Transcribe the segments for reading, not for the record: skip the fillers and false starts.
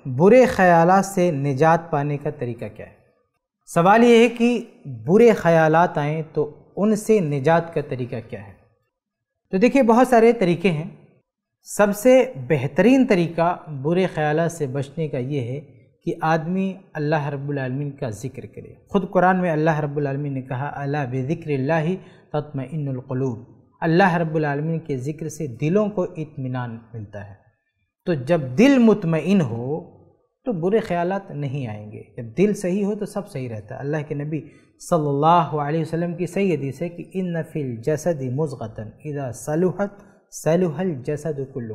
برے خیالات سے نجات پانے کا طریقہ کیا ہے؟ سوال یہ ہے کہ برے خیالات آئیں تو ان سے نجات کا طریقہ کیا ہے؟ تو دیکھیے بہت سارے طریقے ہیں۔ سب سے بہترین طریقہ برے خیالات سے بچنے کا یہ ہے کہ آدمی اللہ رب العالمین کا ذکر کرے۔ خود قرآن میں اللہ رب العالمین نے کہا الا بذکر اللہ تطمئن القلوب، اللہ رب العالمین کے ذکر سے دلوں کو اطمینان ملتا ہے۔ تو جب دل مطمئن ہو تو برے خیالات نہیں آئیں گے۔ جب دل صحیح ہو تو سب صحیح رہتا ہے۔ اللہ کے نبی صلی اللہ علیہ وسلم کی صحیح حدیث ہے کہ ان فی الجسد مضغۃ اذا صلحت صلح الجسد کلہ۔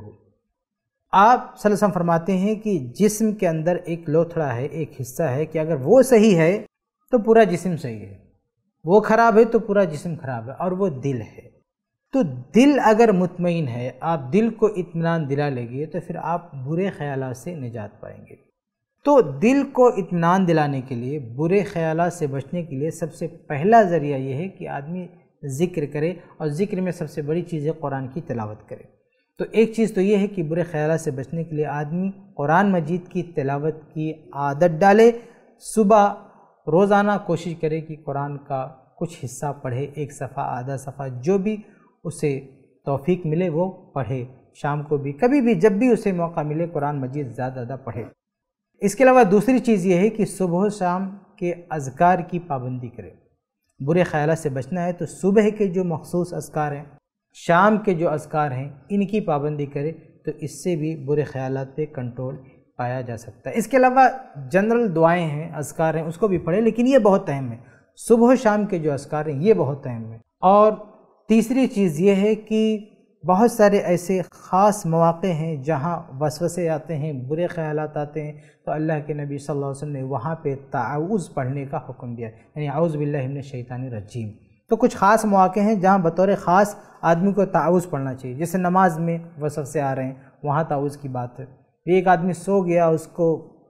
آپ صلی اللہ علیہ وسلم فرماتے ہیں کہ جسم کے اندر ایک لوتھڑا ہے، ایک حصہ ہے کہ اگر وہ صحیح ہے تو پورا جسم صحیح ہے، وہ خراب ہے تو پورا جسم خراب ہے، اور وہ دل ہے۔ تو دل اگر مطمئن ہے، آپ دل کو اطمینان دلا لیں گے تو پھر آپ برے خیالات سے نجات پائیں گے۔ تو دل کو اطمینان دلانے کے لیے، برے خیالات سے بچنے کے لیے سب سے پہلا ذریعہ یہ ہے کہ آدمی ذکر کرے، اور ذکر میں سب سے بڑی چیز ہے قرآن کی تلاوت کرے۔ تو ایک چیز تو یہ ہے کہ برے خیالات سے بچنے کے لیے آدمی قرآن مجید کی تلاوت کی عادت ڈالے۔ صبح روزانہ کوشش کرے کہ قرآن کا کچھ حصہ پڑھے، ایک صفحہ، آدھا صفحہ، جو بھی اسے توفیق ملے وہ پڑھے۔ شام کو بھی، کبھی بھی، جب بھی اسے موقع ملے قرآن مجید زیادہ زیادہ پڑھے۔ اس کے علاوہ دوسری چیز یہ ہے کہ صبح و شام کے اذکار کی پابندی کرے۔ برے خیالات سے بچنا ہے تو صبح کے جو مخصوص اذکار ہیں، شام کے جو اذکار ہیں، ان کی پابندی کرے تو اس سے بھی برے خیالات پہ کنٹرول پایا جا سکتا ہے۔ اس کے علاوہ جنرل دعائیں ہیں، اذکار ہیں، اس کو بھی پڑھیں، لیکن یہ بہت اہم ہے۔ صبح و شام کے جو اذکار ہیں یہ بہت اہم ہے۔ اور تیسری چیز یہ ہے کہ بہت سارے ایسے خاص مواقع ہیں جہاں وسوسے آتے ہیں، برے خیالات آتے ہیں، تو اللہ کے نبی صلی اللہ علیہ وسلم نے وہاں پہ تعوذ پڑھنے کا حکم دیا، یعنی اعوذ باللہ من الشیطان الرجیم۔ تو کچھ خاص مواقع ہیں جہاں بطور خاص آدمی کو تعوذ پڑھنا چاہیے، جیسے نماز میں وسوسے آ رہے ہیں، وہاں تعوذ کی بات ہے۔ ایک آدمی سو گیا، اس کو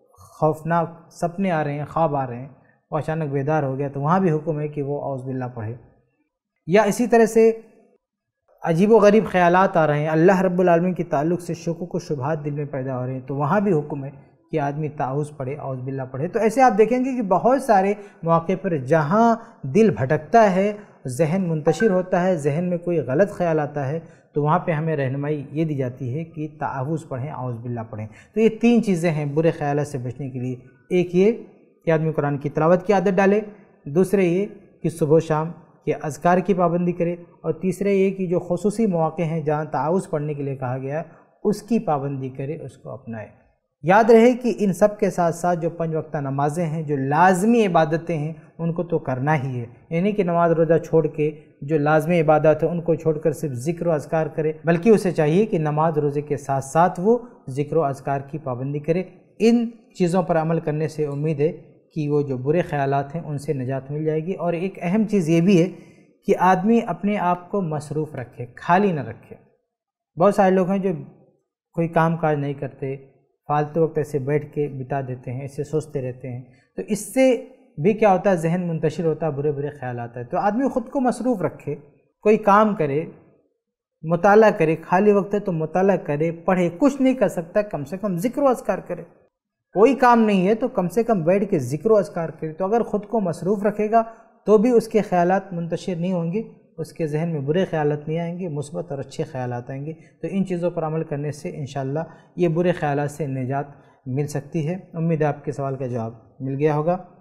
خوفناک سپنے آ رہے ہیں، خواب آ رہے ہیں، وہ اچانک بیدار ہو گیا، تو وہاں بھی حکم ہے کہ وہ اعوذ باللہ پڑھے۔ یا اسی طرح سے عجیب و غریب خیالات آ رہے ہیں، اللہ رب العالمین کے تعلق سے شکوک و شبہات دل میں پیدا ہو رہے ہیں، تو وہاں بھی حکم ہے کہ آدمی تعوذ پڑھے، اعوذ باللہ پڑھے۔ تو ایسے آپ دیکھیں گے کہ بہت سارے مواقع پر جہاں دل بھٹکتا ہے، ذہن منتشر ہوتا ہے، ذہن میں کوئی غلط خیال آتا ہے، تو وہاں پہ ہمیں رہنمائی یہ دی جاتی ہے کہ تعوذ پڑھیں، اعوذ باللہ پڑھیں۔ تو یہ تین چیزیں ہیں برے خیالات سے بچنے کے لیے۔ ایک یہ کہ آدمی قرآن کی تلاوت کی عادت ڈالے، دوسرے یہ کہ صبح و شام کے اذکار کی پابندی کرے، اور تیسرے یہ کہ جو خصوصی مواقع ہیں جہاں تعوذ پڑھنے کے لیے کہا گیا ہے اس کی پابندی کرے، اس کو اپنائے۔ یاد رہے کہ ان سب کے ساتھ ساتھ جو 5 وقتہ نمازیں ہیں، جو لازمی عبادتیں ہیں، ان کو تو کرنا ہی ہے۔ یعنی کہ نماز روزہ چھوڑ کے جو لازمی عبادت ہے ان کو چھوڑ کر صرف ذکر و اذکار کرے، بلکہ اسے چاہیے کہ نماز روزے کے ساتھ ساتھ وہ ذکر و اذکار کی پابندی کرے۔ ان چیزوں پر عمل کرنے سے امید ہے کہ وہ جو برے خیالات ہیں ان سے نجات مل جائے گی۔ اور ایک اہم چیز یہ بھی ہے کہ آدمی اپنے آپ کو مصروف رکھے، خالی نہ رکھے۔ بہت سارے لوگ ہیں جو کوئی کام کاج نہیں کرتے، فالتو وقت ایسے بیٹھ کے بتا دیتے ہیں، ایسے سوچتے رہتے ہیں، تو اس سے بھی کیا ہوتا ہے، ذہن منتشر ہوتا ہے، برے برے خیالات آتے ہیں۔ تو آدمی خود کو مصروف رکھے، کوئی کام کرے، مطالعہ کرے، خالی وقت ہے تو مطالعہ کرے، پڑھے۔ کچھ نہیں کر سکتا، کم سے کم ذکر و اذکار کرے۔ کوئی کام نہیں ہے تو کم سے کم بیٹھ کے ذکر و اذکار کرے۔ تو اگر خود کو مصروف رکھے گا تو بھی اس کے خیالات منتشر نہیں ہوں گے، اس کے ذہن میں برے خیالات نہیں آئیں گے، مثبت اور اچھے خیالات آئیں گے۔ تو ان چیزوں پر عمل کرنے سے انشاءاللہ یہ برے خیالات سے نجات مل سکتی ہے۔ امید ہے آپ کے سوال کا جواب مل گیا ہوگا۔